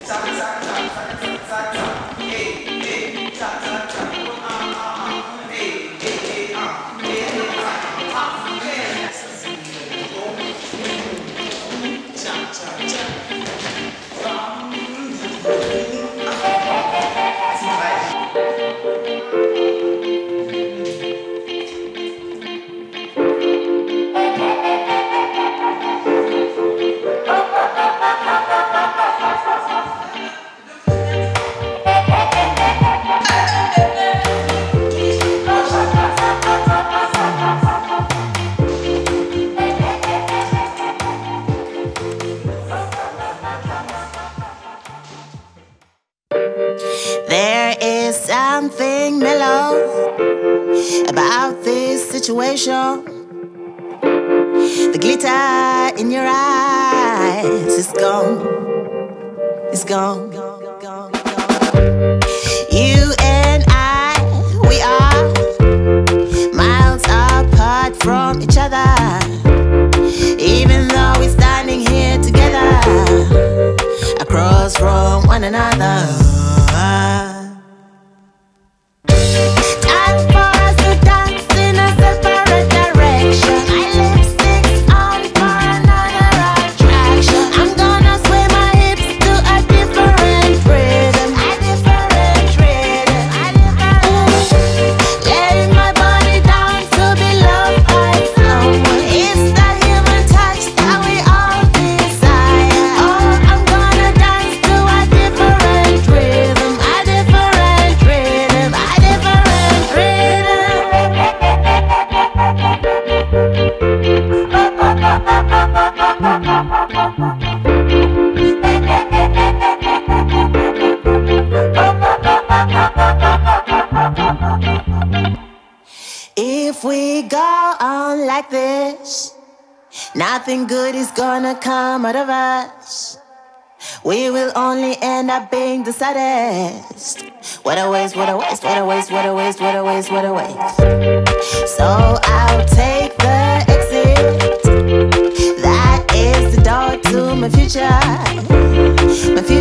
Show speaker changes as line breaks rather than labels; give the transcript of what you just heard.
There is something mellow about this situation. The glitter in your eyes is gone. It's gone. You and I, we are miles apart from each other. Even though we're standing here together, across from one another. Time for us to dance in a separate direction. My lipstick's on for another attraction. I'm gonna sway my hips to a different rhythm. Letting my body down to be loved by someone. It's that human touch that we all desire. Oh, I'm gonna dance to a different rhythm. A different rhythm. A different rhythm. If we go on like this, nothing good is gonna come out of us. We will only end up being the saddest. What a waste, what a waste, what a waste, what a waste, what a waste, what a waste. So I'll take the exit. That is the door to my future. My future.